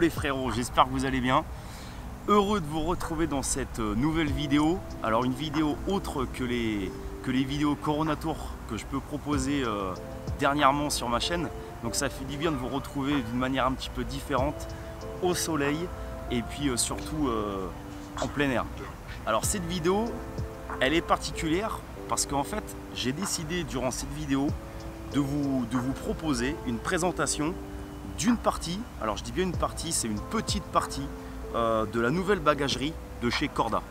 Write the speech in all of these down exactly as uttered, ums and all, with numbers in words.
les frérots, j'espère que vous allez bien. Heureux de vous retrouver dans cette nouvelle vidéo. Alors une vidéo autre que les, que les vidéos Corona Tour que je peux proposer euh, dernièrement sur ma chaîne. Donc ça fait du bien de vous retrouver d'une manière un petit peu différente, au soleil et puis euh, surtout euh, en plein air. Alors cette vidéo, elle est particulière parce qu'en fait j'ai décidé durant cette vidéo de vous, de vous proposer une présentation d'une partie, alors je dis bien une partie, c'est une petite partie euh, de la nouvelle bagagerie de chez Corda.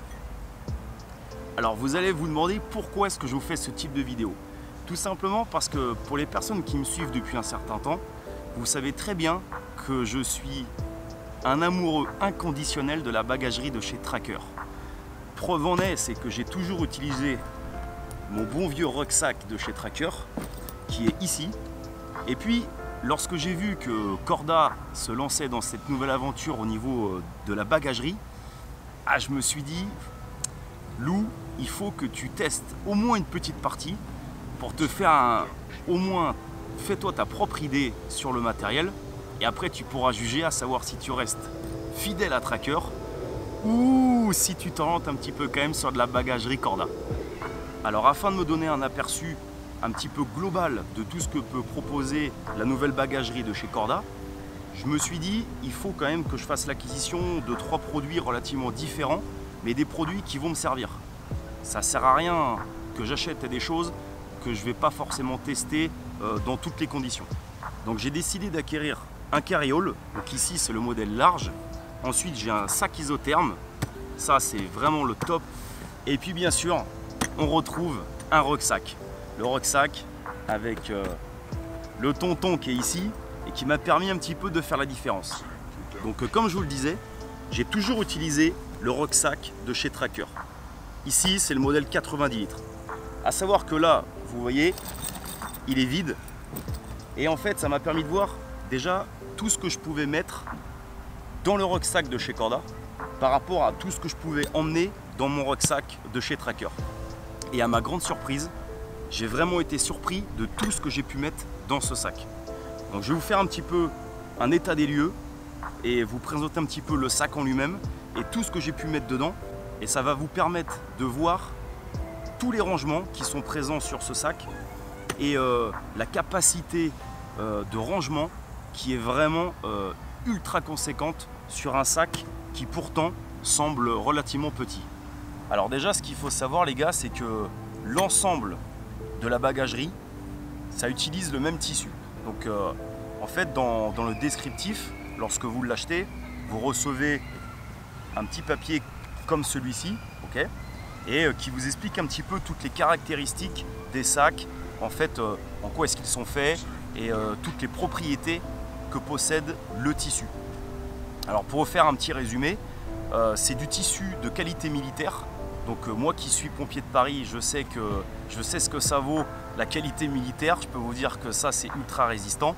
Alors vous allez vous demander pourquoi est-ce que je vous fais ce type de vidéo. Tout simplement parce que pour les personnes qui me suivent depuis un certain temps, vous savez très bien que je suis un amoureux inconditionnel de la bagagerie de chez Tracker. Preuve en est, c'est que j'ai toujours utilisé mon bon vieux rucksack de chez Tracker, qui est ici. Et puis, lorsque j'ai vu que Corda se lançait dans cette nouvelle aventure au niveau de la bagagerie, ah, je me suis dit, Lou, il faut que tu testes au moins une petite partie pour te faire un, au moins, fais-toi ta propre idée sur le matériel et après tu pourras juger à savoir si tu restes fidèle à Tracker ou si tu t'orientes un petit peu quand même sur de la bagagerie Corda. Alors afin de me donner un aperçu un petit peu global de tout ce que peut proposer la nouvelle bagagerie de chez Corda, je me suis dit il faut quand même que je fasse l'acquisition de trois produits relativement différents, mais des produits qui vont me servir. Ça sert à rien que j'achète des choses que je ne vais pas forcément tester euh, dans toutes les conditions. Donc j'ai décidé d'acquérir un carry-all, donc ici c'est le modèle large. Ensuite j'ai un sac isotherme, ça c'est vraiment le top. Et puis bien sûr on retrouve un rucksack. Le rucksack avec euh, le tonton qui est ici et qui m'a permis un petit peu de faire la différence. Donc euh, comme je vous le disais, j'ai toujours utilisé le rucksack de chez Tracker. Ici c'est le modèle quatre-vingt-dix litres. À savoir que là, vous voyez, il est vide. Et en fait ça m'a permis de voir déjà tout ce que je pouvais mettre dans le rucksack de chez Corda par rapport à tout ce que je pouvais emmener dans mon rucksack de chez Tracker. Et à ma grande surprise, j'ai vraiment été surpris de tout ce que j'ai pu mettre dans ce sac. Donc je vais vous faire un petit peu un état des lieux et vous présenter un petit peu le sac en lui-même et tout ce que j'ai pu mettre dedans. Et ça va vous permettre de voir tous les rangements qui sont présents sur ce sac et euh, la capacité euh, de rangement qui est vraiment euh, ultra conséquente sur un sac qui pourtant semble relativement petit. Alors déjà ce qu'il faut savoir les gars, c'est que l'ensemble de la bagagerie, ça utilise le même tissu. Donc euh, en fait dans, dans le descriptif, lorsque vous l'achetez, vous recevez un petit papier comme celui-ci, ok, et euh, qui vous explique un petit peu toutes les caractéristiques des sacs, en fait euh, en quoi est-ce qu'ils sont faits et euh, toutes les propriétés que possède le tissu. Alors pour vous faire un petit résumé, euh, c'est du tissu de qualité militaire. Donc euh, moi qui suis pompier de Paris, je sais, que, je sais ce que ça vaut la qualité militaire. Je peux vous dire que ça c'est ultra résistant.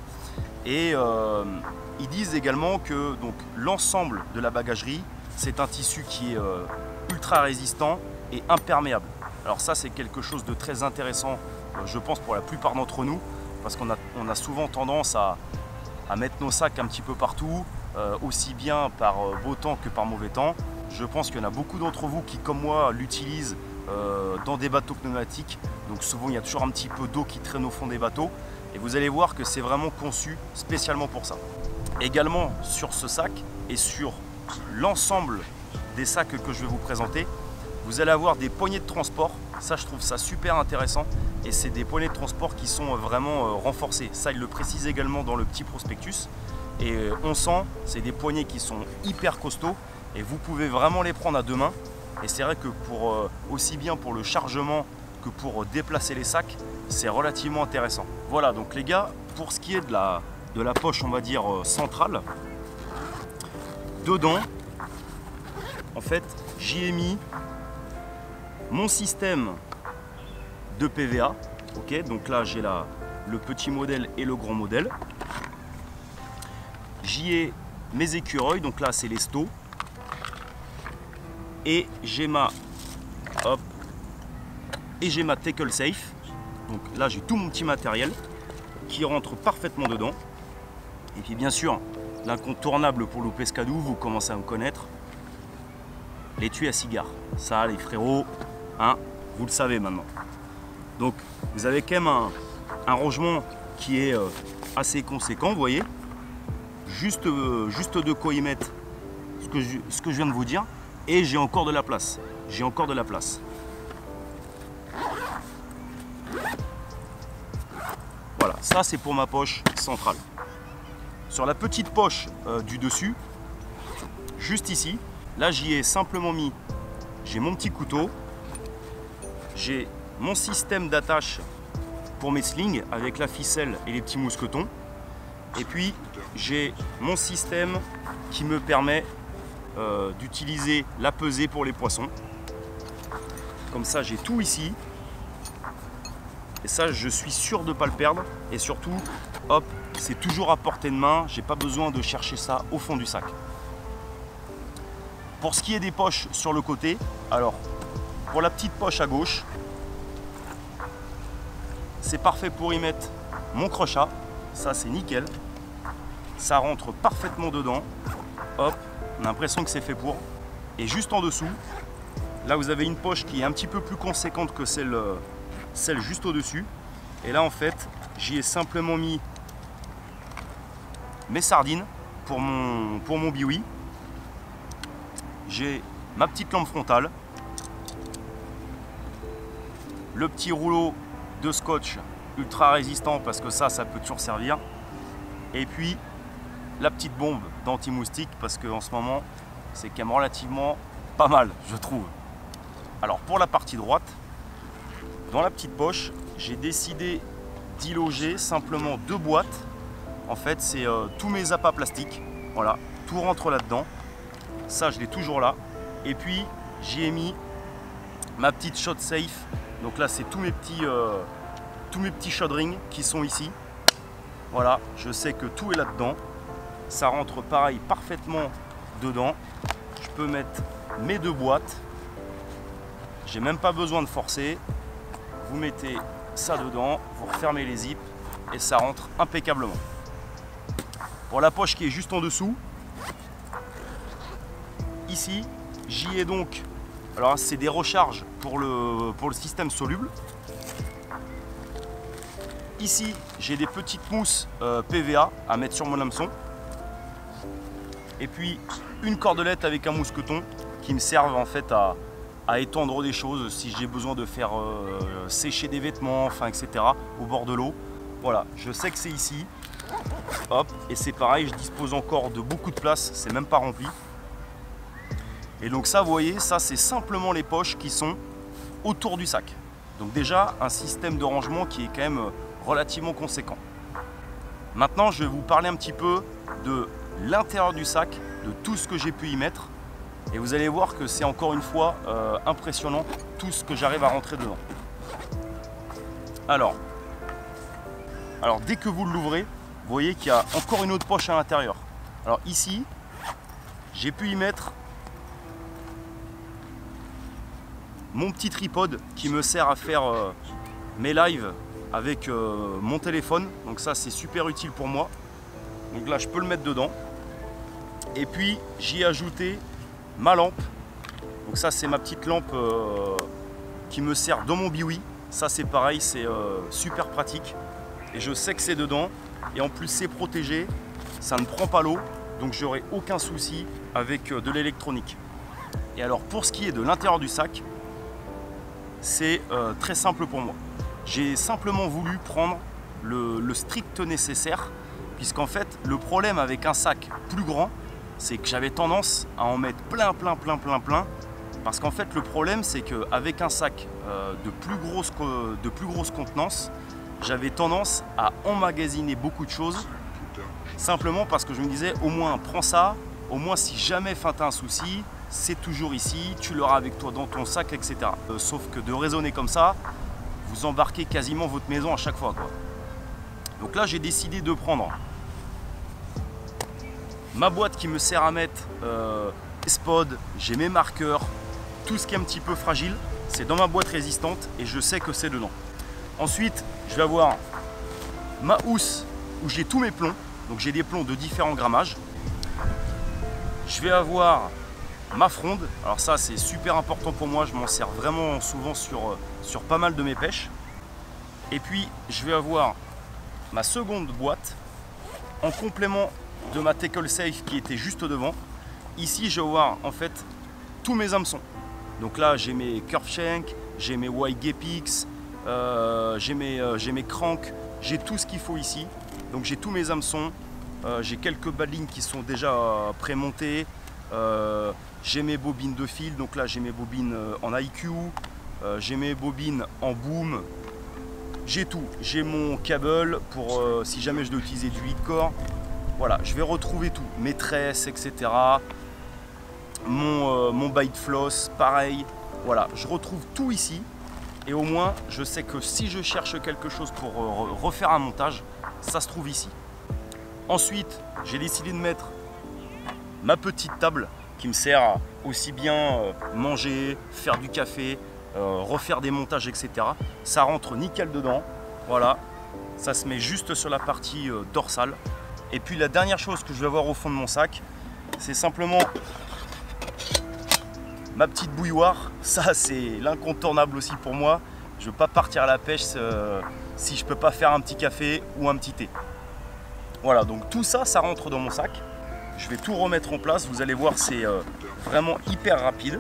Et euh, ils disent également que l'ensemble de la bagagerie, c'est un tissu qui est euh, ultra résistant et imperméable. Alors ça c'est quelque chose de très intéressant, euh, je pense pour la plupart d'entre nous, parce qu'on a, on a souvent tendance à, à mettre nos sacs un petit peu partout, euh, aussi bien par euh, beau temps que par mauvais temps. Je pense qu'il y en a beaucoup d'entre vous qui, comme moi, l'utilisent euh, dans des bateaux pneumatiques. Donc souvent, il y a toujours un petit peu d'eau qui traîne au fond des bateaux. Et vous allez voir que c'est vraiment conçu spécialement pour ça. Également, sur ce sac et sur l'ensemble des sacs que je vais vous présenter, vous allez avoir des poignées de transport. Ça, je trouve ça super intéressant. Et c'est des poignées de transport qui sont vraiment euh, renforcées. Ça, il le précise également dans le petit prospectus. Et euh, on sent, c'est des poignées qui sont hyper costauds. Et vous pouvez vraiment les prendre à deux mains. Et c'est vrai que pour euh, aussi bien pour le chargement que pour déplacer les sacs, c'est relativement intéressant. Voilà, donc les gars, pour ce qui est de la, de la poche, on va dire euh, centrale, dedans, en fait, j'y ai mis mon système de P V A. Ok, donc là j'ai la, le petit modèle et le grand modèle. J'y ai mes écureuils, donc là c'est les Sto. Et j'ai ma hop et j'ai ma tackle safe. Donc là j'ai tout mon petit matériel qui rentre parfaitement dedans. Et puis bien sûr l'incontournable pour Loupescadou, vous commencez à me connaître. L'étui à cigare. Ça, les frérots, hein, vous le savez maintenant. Donc, vous avez quand même un, un rangement qui est euh, assez conséquent, vous voyez. Juste, euh, juste de quoi y mettre ce que, je, ce que je viens de vous dire. Et j'ai encore de la place. J'ai encore de la place. Voilà, ça c'est pour ma poche centrale. Sur la petite poche euh, du dessus, juste ici, là j'y ai simplement mis, j'ai mon petit couteau, j'ai mon système d'attache pour mes slings avec la ficelle et les petits mousquetons, et puis j'ai mon système qui me permet euh, d'utiliser la pesée pour les poissons. Comme ça j'ai tout ici. Et ça, je suis sûr de ne pas le perdre. Et surtout, hop, c'est toujours à portée de main. J'ai pas besoin de chercher ça au fond du sac. Pour ce qui est des poches sur le côté, alors, pour la petite poche à gauche, c'est parfait pour y mettre mon crochat. Ça, c'est nickel. Ça rentre parfaitement dedans. Hop, on a l'impression que c'est fait pour. Et juste en dessous, là, vous avez une poche qui est un petit peu plus conséquente que celle... celle juste au-dessus. Et là en fait j'y ai simplement mis mes sardines pour mon, pour mon biwi. J'ai ma petite lampe frontale, le petit rouleau de scotch ultra résistant parce que ça, ça peut toujours servir, et puis la petite bombe d'anti-moustique parce qu'en ce moment c'est quand même relativement pas mal, je trouve. Alors pour la partie droite, dans la petite poche, j'ai décidé d'y loger simplement deux boîtes. En fait, c'est euh, tous mes appâts plastiques. Voilà, tout rentre là-dedans. Ça, je l'ai toujours là. Et puis, j'y ai mis ma petite shot safe. Donc là, c'est tous mes petits, euh, tous mes petits shot rings qui sont ici. Voilà, je sais que tout est là-dedans. Ça rentre pareil parfaitement dedans. Je peux mettre mes deux boîtes. J'ai même pas besoin de forcer. Vous mettez ça dedans, vous refermez les zips et ça rentre impeccablement. Pour la poche qui est juste en dessous, ici, j'y ai donc, alors c'est des recharges pour le, pour le système soluble. Ici, j'ai des petites mousses euh, P V A à mettre sur mon hameçon. Et puis, une cordelette avec un mousqueton qui me servent en fait à à étendre des choses si j'ai besoin de faire euh, sécher des vêtements, enfin et cetera au bord de l'eau. Voilà, je sais que c'est ici. Hop, et c'est pareil, je dispose encore de beaucoup de place, c'est même pas rempli. Et donc ça, vous voyez, ça c'est simplement les poches qui sont autour du sac. Donc déjà, un système de rangement qui est quand même relativement conséquent. Maintenant, je vais vous parler un petit peu de l'intérieur du sac, de tout ce que j'ai pu y mettre. Et vous allez voir que c'est encore une fois euh, impressionnant tout ce que j'arrive à rentrer dedans. Alors, alors dès que vous l'ouvrez, vous voyez qu'il y a encore une autre poche à l'intérieur. Alors ici, j'ai pu y mettre mon petit tripode qui me sert à faire euh, mes lives avec euh, mon téléphone. Donc ça, c'est super utile pour moi. Donc là, je peux le mettre dedans. Et puis, j'y ai ajouté ma lampe. Donc ça, c'est ma petite lampe euh, qui me sert dans mon biwi. Ça, c'est pareil, c'est euh, super pratique. Et je sais que c'est dedans. Et en plus, c'est protégé. Ça ne prend pas l'eau. Donc, j'aurai aucun souci avec euh, de l'électronique. Et alors, pour ce qui est de l'intérieur du sac, c'est euh, très simple pour moi. J'ai simplement voulu prendre le, le strict nécessaire. Puisqu'en fait, le problème avec un sac plus grand, c'est que j'avais tendance à en mettre plein, plein, plein, plein, plein. Parce qu'en fait, le problème, c'est qu'avec un sac euh, de, plus grosse, de plus grosse contenance, j'avais tendance à emmagasiner beaucoup de choses. Simplement parce que je me disais, au moins, prends ça. Au moins, si jamais tu as un souci, c'est toujours ici. Tu l'auras avec toi dans ton sac, et cetera. Euh, sauf que de raisonner comme ça, vous embarquez quasiment votre maison à chaque fois, quoi. Donc là, j'ai décidé de prendre ma boîte qui me sert à mettre euh, spod, j'ai mes marqueurs, tout ce qui est un petit peu fragile, c'est dans ma boîte résistante et je sais que c'est dedans. Ensuite, je vais avoir ma housse où j'ai tous mes plombs, donc j'ai des plombs de différents grammages. je vais avoir ma fronde. Alors ça c'est super important pour moi, je m'en sers vraiment souvent sur, sur pas mal de mes pêches. Et puis je vais avoir ma seconde boîte en complément de ma tackle safe qui était juste devant. Ici je vais avoir en fait tous mes hameçons. Donc là j'ai mes curve shank, j'ai mes white gapix, euh, j'ai mes, euh, j'ai mes cranks, j'ai tout ce qu'il faut ici. Donc j'ai tous mes hameçons, euh, j'ai quelques badlings qui sont déjà euh, pré-montés. Euh, j'ai mes bobines de fil, donc là j'ai mes bobines en I Q, euh, j'ai mes bobines en boom, j'ai tout, j'ai mon câble pour euh, si jamais je dois utiliser du lead core. Voilà, je vais retrouver tout, mes tresses, et cetera. Mon, euh, mon bite floss, pareil. Voilà, je retrouve tout ici et au moins je sais que si je cherche quelque chose pour euh, refaire un montage, ça se trouve ici. Ensuite, j'ai décidé de mettre ma petite table qui me sert à aussi bien euh, manger, faire du café, euh, refaire des montages, et cetera. Ça rentre nickel dedans. Voilà, ça se met juste sur la partie euh, dorsale. Et puis la dernière chose que je vais avoir au fond de mon sac, c'est simplement ma petite bouilloire. Ça c'est l'incontournable aussi pour moi. Je ne veux pas partir à la pêche euh, si je ne peux pas faire un petit café ou un petit thé. Voilà, donc tout ça, ça rentre dans mon sac. Je vais tout remettre en place, vous allez voir, c'est euh, vraiment hyper rapide.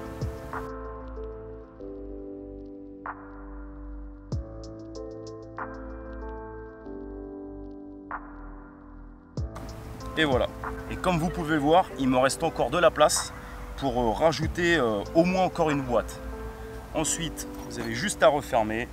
Et voilà. Et comme vous pouvez le voir, il me reste encore de la place pour euh, rajouter euh, au moins encore une boîte. Ensuite, vous avez juste à refermer.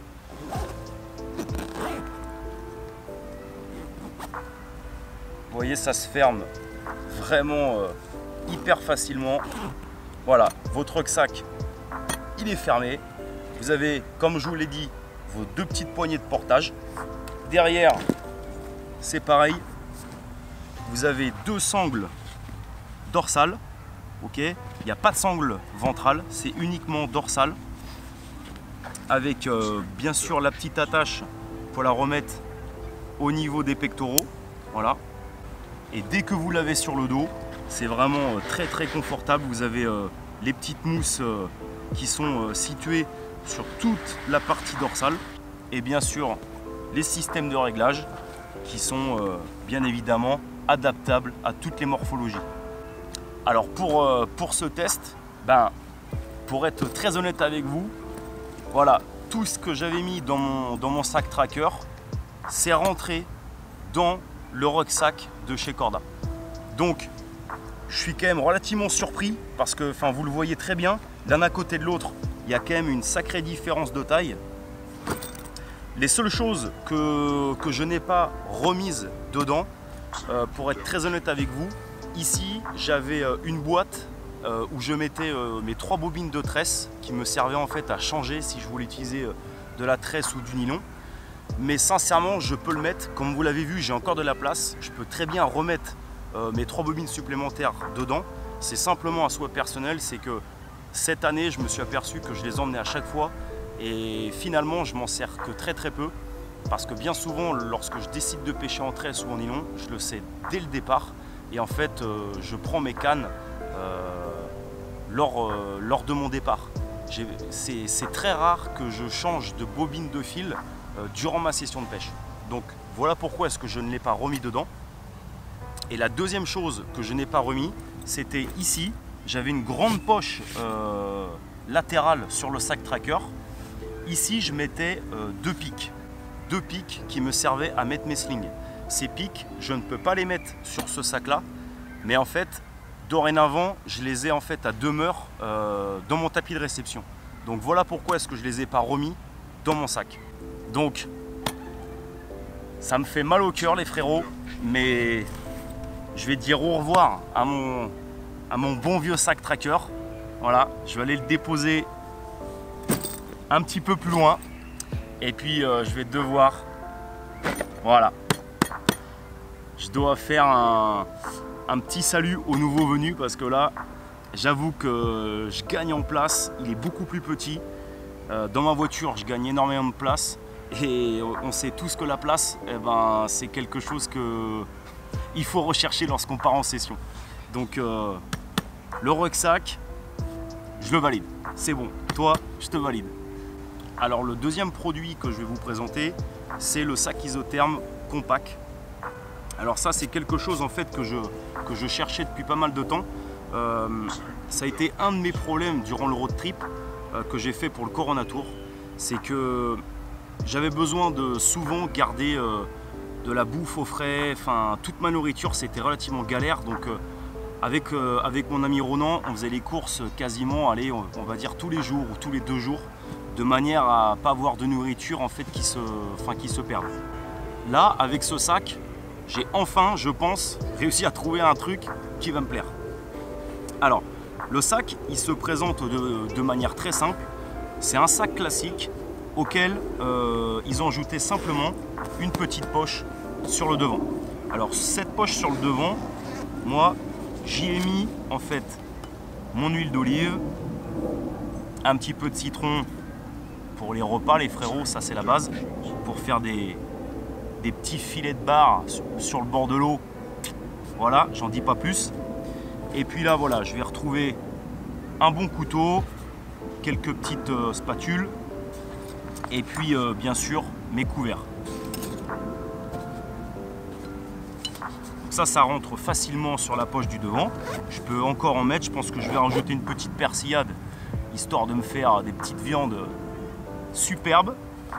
Vous voyez, ça se ferme vraiment euh, hyper facilement. Voilà, votre rucksack, il est fermé. Vous avez, comme je vous l'ai dit, vos deux petites poignées de portage. Derrière, c'est pareil. Vous avez deux sangles dorsales. Ok, il n'y a pas de sangle ventrale, c'est uniquement dorsale. Avec euh, bien sûr la petite attache pour la remettre au niveau des pectoraux. Voilà. Et dès que vous l'avez sur le dos, c'est vraiment très très confortable. Vous avez euh, les petites mousses euh, qui sont euh, situées sur toute la partie dorsale. Et bien sûr, les systèmes de réglage qui sont euh, bien évidemment adaptables à toutes les morphologies. Alors pour, euh, pour ce test, ben, pour être très honnête avec vous, voilà, tout ce que j'avais mis dans mon, dans mon sac tracker, c'est rentré dans le rucksack de chez Corda. Donc je suis quand même relativement surpris parce que, enfin, vous le voyez très bien, l'un à côté de l'autre, il y a quand même une sacrée différence de taille. Les seules choses que, que je n'ai pas remises dedans, euh, pour être très honnête avec vous, ici j'avais une boîte euh, où je mettais euh, mes trois bobines de tresse qui me servaient en fait à changer si je voulais utiliser euh, de la tresse ou du nylon. Mais sincèrement, je peux le mettre, comme vous l'avez vu, j'ai encore de la place. Je peux très bien remettre euh, mes trois bobines supplémentaires dedans. C'est simplement un souhait personnel, c'est que cette année, je me suis aperçu que je les emmenais à chaque fois. Et finalement, je m'en sers que très très peu. Parce que bien souvent, lorsque je décide de pêcher en tresse ou en nylon, je le sais dès le départ. Et en fait, euh, je prends mes cannes euh, lors, euh, lors de mon départ. C'est très rare que je change de bobine de fil durant ma session de pêche. Donc voilà pourquoi est-ce que je ne l'ai pas remis dedans. Et la deuxième chose que je n'ai pas remis, c'était ici. J'avais une grande poche euh, latérale sur le sac tracker. Ici, je mettais euh, deux pics. Deux pics qui me servaient à mettre mes slings. Ces pics, je ne peux pas les mettre sur ce sac-là. Mais en fait, dorénavant, je les ai en fait à demeure euh, dans mon tapis de réception. Donc voilà pourquoi est-ce que je ne les ai pas remis dans mon sac. Donc, ça me fait mal au cœur les frérots, mais je vais dire au revoir à mon, à mon bon vieux sac tracker. Voilà, je vais aller le déposer un petit peu plus loin. Et puis, euh, je vais devoir, voilà, je dois faire un, un petit salut aux nouveaux venus parce que là, j'avoue que je gagne en place. Il est beaucoup plus petit. Euh, dans ma voiture, je gagne énormément de place. Et on sait tous que la place, eh ben, c'est quelque chose que il faut rechercher lorsqu'on part en session. Donc euh, le rucksack, je le valide. C'est bon, toi, je te valide. Alors le deuxième produit que je vais vous présenter, c'est le sac isotherme compact. Alors ça, c'est quelque chose en fait que je, que je cherchais depuis pas mal de temps. Euh, ça a été un de mes problèmes durant le road trip euh, que j'ai fait pour le Corona Tour. C'est que j'avais besoin de souvent garder euh, de la bouffe au frais. Enfin, toute ma nourriture, c'était relativement galère. Donc euh, avec, euh, avec mon ami Ronan, on faisait les courses quasiment, allez, on, on va dire tous les jours ou tous les deux jours, de manière à pas avoir de nourriture en fait qui se, enfin, qui se perde. Là, avec ce sac, j'ai enfin, je pense, réussi à trouver un truc qui va me plaire. Alors, le sac, il se présente de, de manière très simple. C'est un sac classique auquel euh, ils ont ajouté simplement une petite poche sur le devant. Alors, cette poche sur le devant, moi, j'y ai mis en fait mon huile d'olive, un petit peu de citron pour les repas, les frérots, ça c'est la base, pour faire des des petits filets de bar sur le bord de l'eau. Voilà, j'en dis pas plus. Et puis là, voilà, je vais retrouver un bon couteau, quelques petites euh, spatules, et puis euh, bien sûr mes couverts. Donc ça, ça rentre facilement sur la poche du devant. Je peux encore en mettre, je pense que je vais rajouter une petite persillade, histoire de me faire des petites viandes superbes.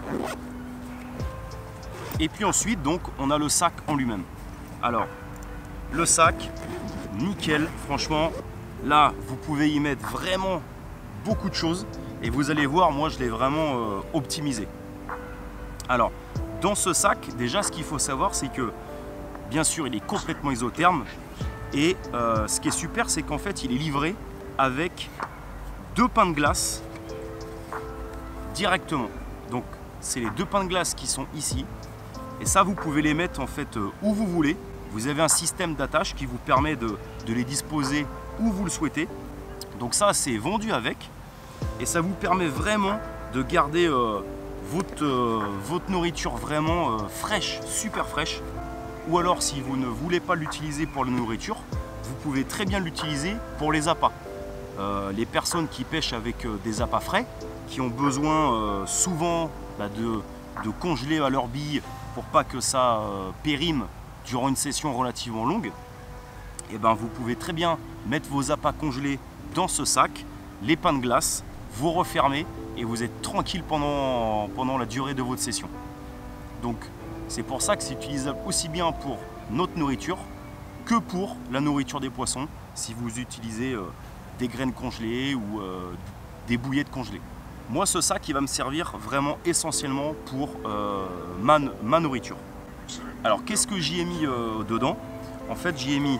Et puis ensuite, donc, on a le sac en lui-même. Alors, le sac, nickel, franchement, là, vous pouvez y mettre vraiment beaucoup de choses. Et vous allez voir, moi, je l'ai vraiment euh, optimisé. Alors, dans ce sac, déjà, ce qu'il faut savoir, c'est que, bien sûr, il est complètement isotherme. Et euh, ce qui est super, c'est qu'en fait, il est livré avec deux pains de glace directement. Donc, c'est les deux pains de glace qui sont ici. Et ça, vous pouvez les mettre en fait euh, où vous voulez. Vous avez un système d'attache qui vous permet de, de les disposer où vous le souhaitez. Donc ça, c'est vendu avec. Et ça vous permet vraiment de garder euh, votre, euh, votre nourriture vraiment euh, fraîche, super fraîche. Ou alors, si vous ne voulez pas l'utiliser pour la nourriture, vous pouvez très bien l'utiliser pour les appâts. Euh, les personnes qui pêchent avec euh, des appâts frais, qui ont besoin euh, souvent bah, de, de congeler à leurs billes pour pas que ça euh, périme durant une session relativement longue, et ben vous pouvez très bien mettre vos appâts congelés dans ce sac, les pains de glace, vous refermez et vous êtes tranquille pendant, pendant la durée de votre session. Donc c'est pour ça que c'est utilisable aussi bien pour notre nourriture que pour la nourriture des poissons, si vous utilisez euh, des graines congelées ou euh, des bouillettes congelées. Moi, ce sac, il va me servir vraiment essentiellement pour euh, ma, ma nourriture. Alors, qu'est-ce que j'y ai mis euh, dedans? En fait, j'y ai mis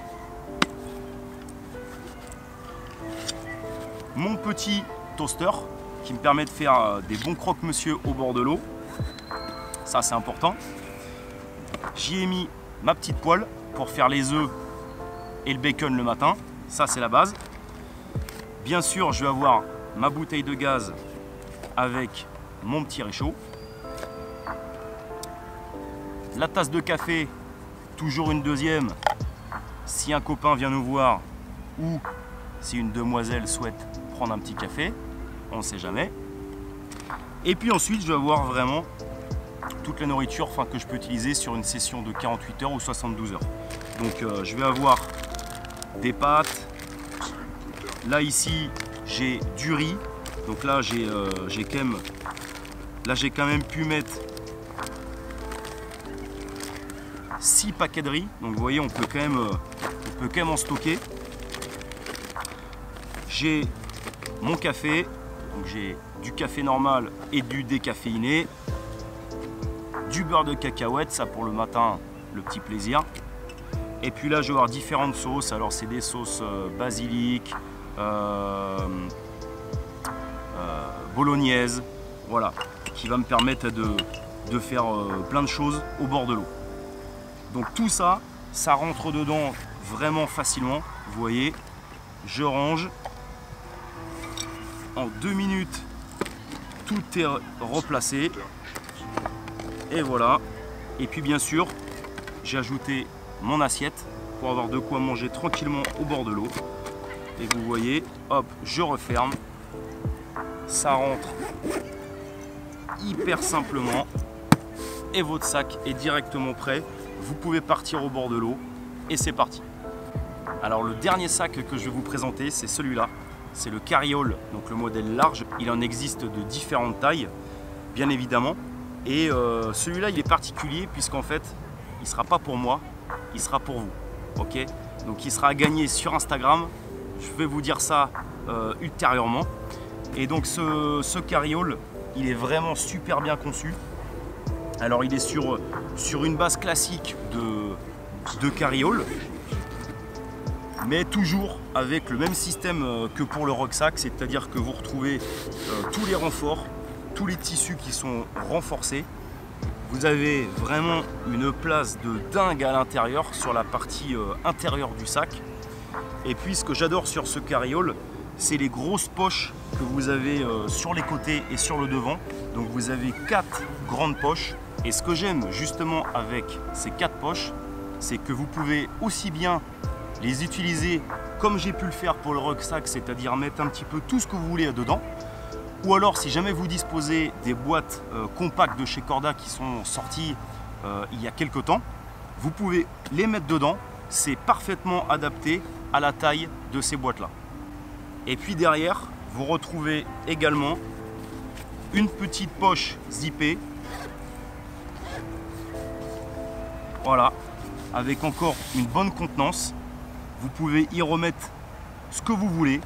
mon petit toaster qui me permet de faire euh, des bons croque-monsieur au bord de l'eau. Ça, c'est important. J'y ai mis ma petite poêle pour faire les œufs et le bacon le matin. Ça, c'est la base. Bien sûr, je vais avoir ma bouteille de gaz avec mon petit réchaud, la tasse de café, toujours une deuxième si un copain vient nous voir ou si une demoiselle souhaite prendre un petit café, on ne sait jamais. Et puis ensuite, je vais avoir vraiment toute la nourriture enfin, que je peux utiliser sur une session de quarante-huit heures ou soixante-douze heures. Donc euh, je vais avoir des pâtes. Là ici, j'ai du riz. Donc là, j'ai euh, quand même, là, j'ai quand même pu mettre six paquets de riz. Donc vous voyez, on peut quand même, euh, on peut quand même en stocker. J'ai mon café. Donc j'ai du café normal et du décaféiné. Du beurre de cacahuète, ça pour le matin, le petit plaisir. Et puis là, je vais avoir différentes sauces. Alors c'est des sauces euh, basilic, euh, euh, bolognaise, voilà, qui va me permettre de, de faire euh, plein de choses au bord de l'eau. Donc tout ça, ça rentre dedans vraiment facilement. Vous voyez, je range. En deux minutes, tout est replacé. Et voilà. Et puis bien sûr, j'ai ajouté mon assiette pour avoir de quoi manger tranquillement au bord de l'eau. et vous voyez, hop, je referme. Ça rentre hyper simplement et votre sac est directement prêt. Vous pouvez partir au bord de l'eau et c'est parti. Alors le dernier sac que je vais vous présenter, c'est celui-là. C'est le carriole, donc le modèle large. Il en existe de différentes tailles, bien évidemment. Et euh, celui-là, il est particulier puisqu'en fait, il ne sera pas pour moi, il sera pour vous. Ok, donc il sera à gagner sur Instagram. Je vais vous dire ça euh, ultérieurement. Et donc ce, ce carriole, il est vraiment super bien conçu. Alors il est sur, sur une base classique de, de carriole, mais toujours avec le même système que pour le rucksack, c'est-à-dire que vous retrouvez euh, tous les renforts, tous les tissus qui sont renforcés. Vous avez vraiment une place de dingue à l'intérieur, sur la partie euh, intérieure du sac. Et puis ce que j'adore sur ce carriole, c'est les grosses poches que vous avez euh, sur les côtés et sur le devant. Donc vous avez quatre grandes poches. Et ce que j'aime justement avec ces quatre poches, c'est que vous pouvez aussi bien les utiliser comme j'ai pu le faire pour le rucksack, c'est-à-dire mettre un petit peu tout ce que vous voulez dedans. Ou alors si jamais vous disposez des boîtes euh, compactes de chez Corda qui sont sorties euh, il y a quelques temps, vous pouvez les mettre dedans. C'est parfaitement adapté à la taille de ces boîtes-là. Et puis derrière, vous retrouvez également une petite poche zippée. Voilà, avec encore une bonne contenance. Vous pouvez y remettre ce que vous voulez.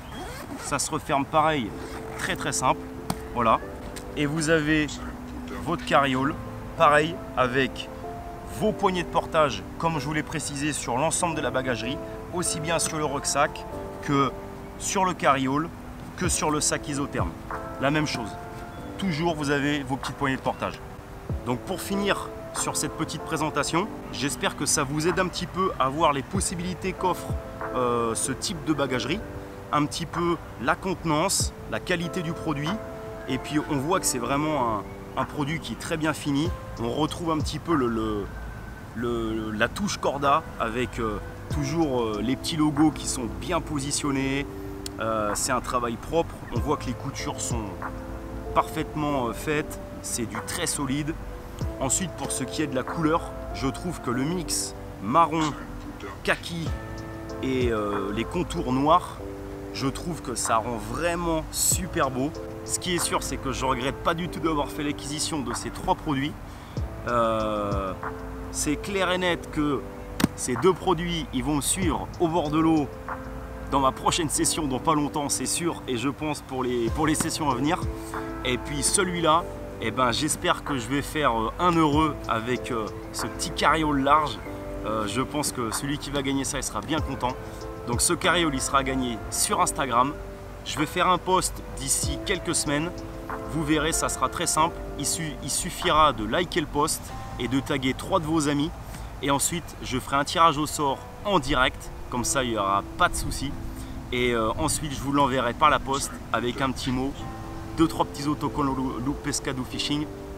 Ça se referme pareil, très très simple. Voilà. Et vous avez votre carriole, pareil, avec vos poignées de portage, comme je vous l'ai précisé, sur l'ensemble de la bagagerie, aussi bien sur le rucksack que sur le carriole, que sur le sac isotherme. La même chose. Toujours, vous avez vos petites poignées de portage. Donc pour finir sur cette petite présentation, j'espère que ça vous aide un petit peu à voir les possibilités qu'offre euh, ce type de bagagerie, un petit peu la contenance, la qualité du produit, et puis on voit que c'est vraiment un, un produit qui est très bien fini. On retrouve un petit peu le, le, le, la touche Corda avec euh, toujours euh, les petits logos qui sont bien positionnés. Euh, c'est un travail propre, on voit que les coutures sont parfaitement euh, faites, c'est du très solide. Ensuite, pour ce qui est de la couleur, je trouve que le mix marron, kaki et euh, les contours noirs, je trouve que ça rend vraiment super beau. Ce qui est sûr, c'est que je ne regrette pas du tout d'avoir fait l'acquisition de ces trois produits. Euh, c'est clair et net que ces deux produits, ils vont me suivre au bord de l'eau dans ma prochaine session, dans pas longtemps, c'est sûr, et je pense pour les, pour les sessions à venir. Et puis celui-là, eh ben, j'espère que je vais faire un heureux avec euh, ce petit carriole large. Euh, je pense que celui qui va gagner ça, il sera bien content. Donc ce carriole, il sera gagné sur Instagram. Je vais faire un post d'ici quelques semaines. Vous verrez, ça sera très simple. Il, su il suffira de liker le post et de taguer trois de vos amis. Et ensuite, je ferai un tirage au sort en direct. Comme ça, il n'y aura pas de souci. Et euh, ensuite, je vous l'enverrai par la poste avec un petit mot. Deux, trois petits autocollants Loop Pescado Fishing.